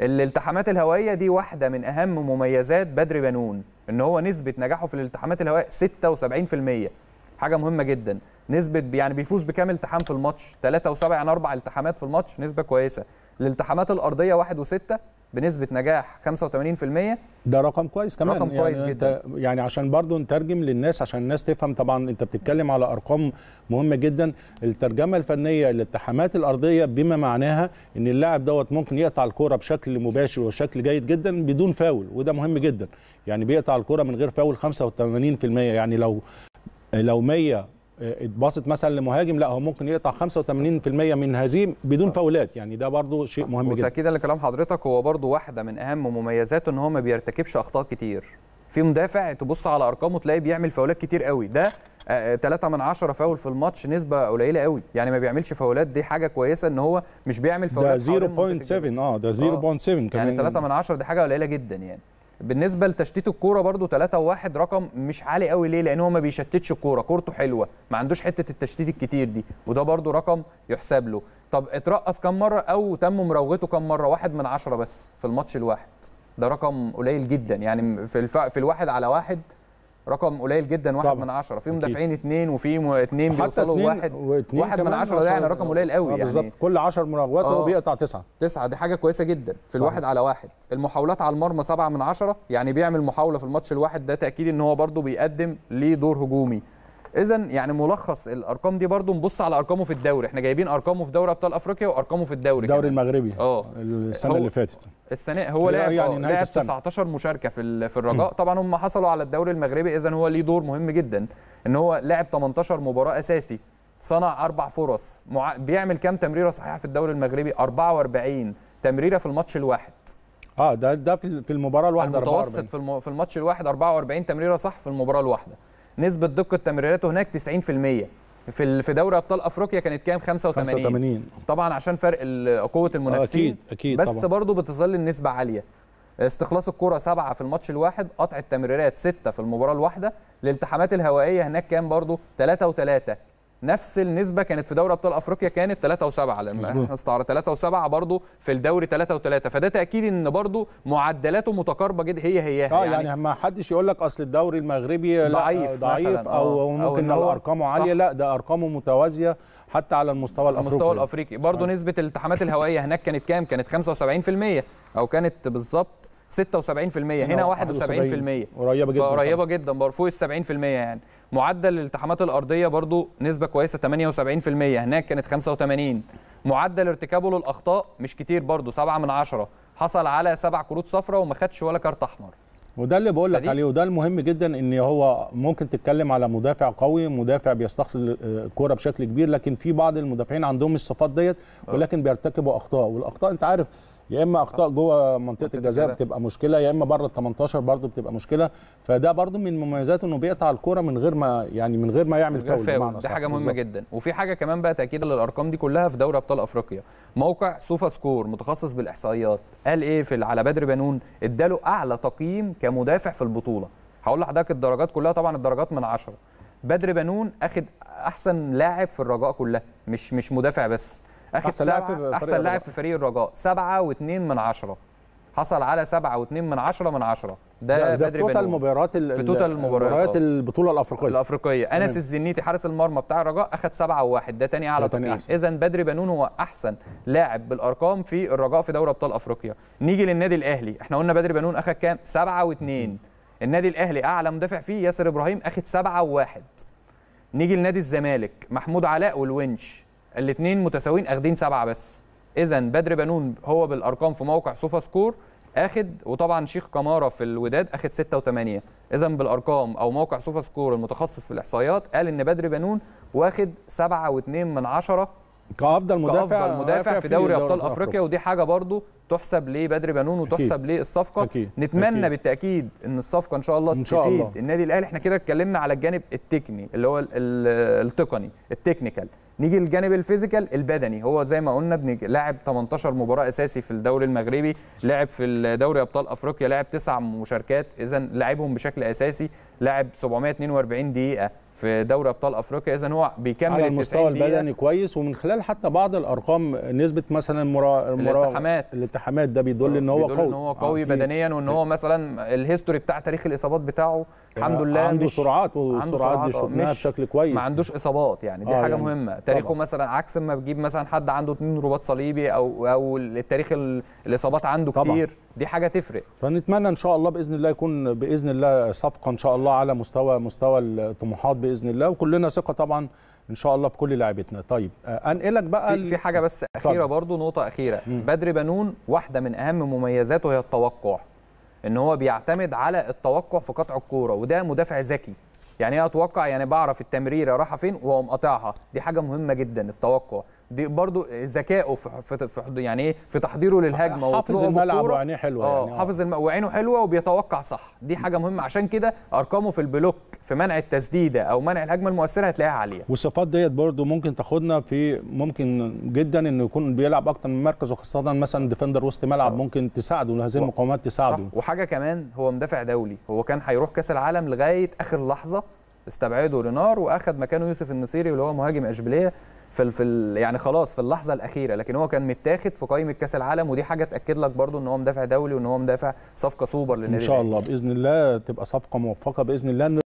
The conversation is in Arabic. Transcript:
الالتحامات الهوائيه دي واحده من اهم مميزات بدر بنون، ان هو نسبه نجاحه في الالتحامات الهوائيه 76%. حاجه مهمه جدا. نسبه يعني بيفوز بكام التحام في الماتش؟ 3 و7 يعني 4 التحامات في الماتش، نسبه كويسه. الالتحامات الارضيه 1 و6 بنسبه نجاح 85%. ده رقم كويس كمان. رقم كويس جدا. يعني عشان برضو نترجم للناس عشان الناس تفهم. طبعا انت بتتكلم على ارقام مهمه جدا. الترجمه الفنيه للالتحامات الارضيه بما معناها ان اللاعب دوت ممكن يقطع الكره بشكل مباشر وشكل جيد جدا بدون فاول، وده مهم جدا. يعني بيقطع الكره من غير فاول 85%. يعني لو 100 اتباصت مثلا لمهاجم، لا هو ممكن يقطع 85% من هذه بدون فاولات. يعني ده برضو شيء مهم جدا. وتأكيدا لكلام حضرتك، هو برضو واحده من اهم مميزاته ان هو ما بيرتكبش اخطاء كتير. في مدافع تبص على ارقامه تلاقيه بيعمل فاولات كتير قوي، ده 3 من 10 فاول في الماتش، نسبه قليله قوي. يعني ما بيعملش فاولات، دي حاجه كويسه ان هو مش بيعمل فاولات. ده 0.7 ده 0.7 كمان. يعني 3 من 10 دي حاجه قليله جدا. يعني بالنسبه لتشتيت الكوره برده 3 و1 رقم مش عالي قوي. ليه؟ لان هو ما بيشتتش الكوره، كورته حلوه، ما عندوش حته التشتيت الكتير دي، وده برده رقم يحسب له. طب اترقص كم مره او تم مراوغته كم مره؟ 1 من 10 بس في الماتش الواحد. ده رقم قليل جدا. يعني في الواحد على واحد رقم قليل جدا. 1 من 10. في مدافعين 2 وفي 2 بيوصلوا 1 من 10. ده يعني رقم قليل قوي. يعني بالظبط كل 10 مراوغات هو بيقطع 9. دي حاجه كويسه جدا في الواحد على واحد. المحاولات على المرمى 7 من 10. يعني بيعمل محاوله في الماتش الواحد، ده تاكيد ان هو برده بيقدم ليه دور هجومي. اذا يعني ملخص الارقام دي برده نبص على ارقامه في الدوري. احنا جايبين ارقامه في دوري ابطال افريقيا وارقامه في الدوري المغربي السنه اللي فاتت. السنه هو لعب 19 مشاركه في الرجاء. طبعا هم حصلوا على الدوري المغربي، اذا هو ليه دور مهم جدا ان هو لعب 18 مباراه اساسي، صنع 4 فرص. بيعمل كام تمريره صحيحه في الدوري المغربي؟ 44 تمريره في الماتش الواحد. ده في المباراه الواحده. المتوسط في الماتش الواحد 44 تمريره صح في المباراه الواحده. نسبة دقة تمريراته هناك 90%. في دوري ابطال افريقيا كانت كام؟ 85. طبعا عشان فرق قوة المنافسين. اكيد بس طبعا. برضه بتظل النسبة عالية. استخلاص الكرة 7 في الماتش الواحد، قطع التمريرات 6 في المباراة الواحدة. الالتحامات الهوائية هناك كام؟ برضه 3 و3. نفس النسبة كانت في دوري ابطال افريقيا، كانت 3 و7 لما احنا استعرضنا 3 و7 برضه في الدوري 3 و3. فده تاكيد ان برضه معدلاته متقاربه جدا هيها. يعني ما حدش يقول لك اصل الدوري المغربي ضعيف او ممكن ارقامه عاليه. لا ده ارقامه متوازيه حتى على المستوى الافريقي. برضه نسبه الالتحامات الهوائيه هناك كانت كام؟ كانت 75% او كانت بالظبط 76%. هنا 71%. قريبه جدا برضه فوق ال 70%. يعني معدل الالتحامات الارضيه برضو نسبه كويسه 78%. هناك كانت 85. معدل ارتكابه للاخطاء مش كتير برضو 7 من 10. حصل على 7 كروت صفراء وما خدش ولا كارت احمر. وده اللي بقول لك عليه، وده المهم جدا. ان هو ممكن تتكلم على مدافع قوي، مدافع بيستخلص الكوره بشكل كبير، لكن في بعض المدافعين عندهم الصفات ديت ولكن بيرتكبوا اخطاء. والاخطاء انت عارف يا اما اخطاء جوه منطقه الجزاء بتبقى مشكله، يا اما بره ال 18 برضه بتبقى مشكله. فده برضه من مميزاته انه بيقطع الكوره من غير ما يعمل فاول. دي حاجه مهمه جدا. وفي حاجه كمان بقى تاكيدا للارقام دي كلها في دوري ابطال افريقيا. موقع سوفا سكور متخصص بالاحصائيات قال ايه على بدر بنون؟ اداله اعلى تقييم كمدافع في البطوله. هقول لحضرتك الدرجات كلها، طبعا الدرجات من 10. بدر بنون اخد احسن لاعب في الرجاء كلها، مش مدافع بس. احسن لاعب في فريق الرجاء 7.2 حصل على 7.2 ده بدر بنون. في توتال المباريات البطوله الافريقيه. انس الزنيتي حارس المرمى بتاع الرجاء اخد 7.1. ده تاني اعلى تقييم. اذا بدر بنون هو احسن لاعب بالارقام في الرجاء في دوري ابطال افريقيا. نيجي للنادي الاهلي، احنا قلنا بدر بنون اخد كام؟ 7.2. النادي الاهلي اعلى مدافع فيه ياسر ابراهيم اخد 7.1. نيجي لنادي الزمالك، محمود علاء والونش الاثنين متساويين اخدين 7 بس. اذا بدر بنون هو بالارقام في موقع سوفا سكور اخد، وطبعا شيخ كمارة في الوداد اخد 6 و8. اذا بالارقام او موقع سوفا سكور المتخصص في الاحصائيات قال ان بدر بنون واخد 7.2 كافضل مدافع في دوري ابطال افريقيا. ودي حاجه برضو تحسب لبدر بنون وتحسب للصفقه. نتمنى بالتاكيد ان الصفقه ان شاء الله تفيد النادي الاهلي. احنا كده اتكلمنا على الجانب التقني اللي هو التقني التكنيكال. نيجي للجانب الفيزيكال البدني. هو زي ما قلنا لاعب 18 مباراه اساسي في الدوري المغربي، لعب في دوري ابطال افريقيا، لعب 9 مشاركات، اذا لعبهم بشكل اساسي. لعب 742 دقيقه في دوري ابطال افريقيا. اذا هو بيكمل على المستوى البدني كويس، ومن خلال حتى بعض الارقام نسبه مثلا الالتحامات ده بيدل ان هو قوي، ان هو قوي بدنيا، وان هو مثلا الهيستوري بتاع تاريخ الاصابات بتاعه الحمد لله عنده سرعات، والسرعات دي شفناها بشكل كويس، ما عندوش اصابات يعني دي حاجه مهمه. تاريخه طبعا. مثلا عكس ما بتجيب مثلا حد عنده 2 رباط صليبي او التاريخ الاصابات عنده طبعا. كتير، دي حاجه تفرق. فنتمنى ان شاء الله باذن الله يكون باذن الله صفقه ان شاء الله على مستوى الطموحات باذن الله، وكلنا ثقه طبعا ان شاء الله في كل لاعبتنا. طيب انقلك بقى في حاجه بس اخيره برضو، نقطه اخيره. بدر بنون واحده من اهم مميزاته هي التوقع، ان هو بيعتمد على التوقع في قطع الكوره، وده مدافع ذكي. يعني ايه اتوقع؟ يعني بعرف التمريره رايحه فين واقوم قاطعها، دي حاجه مهمه جدا. التوقع دي برضو ذكائه في يعني ايه في تحضيره للهجمه، حافظ الملعب وعينيه حلوه يعني حافظ وعينه حلوه وبيتوقع صح، دي حاجه مهمه. عشان كده ارقامه في البلوك في منع التسديده او منع الهجمه المؤثره هتلاقيها عاليه. والصفات ديت برضو ممكن تاخدنا في ممكن جدا انه يكون بيلعب اكتر من مركز، وخاصه مثلا ديفندر وسط ملعب ممكن تساعده، هذه المقاومات تساعده. وحاجه كمان، هو مدافع دولي، هو كان هيروح كاس العالم لغايه اخر لحظه استبعده رينار واخد مكانه يوسف النصيري اللي هو مهاجم اشبيليه يعني خلاص في اللحظه الاخيره، لكن هو كان متاخد في قائمه كاس العالم، ودي حاجه تاكد لك برضو ان هو مدافع دولي وان هو مدافع صفقه سوبر للنادي. ان شاء الله باذن الله تبقى صفقه موفقه باذن الله.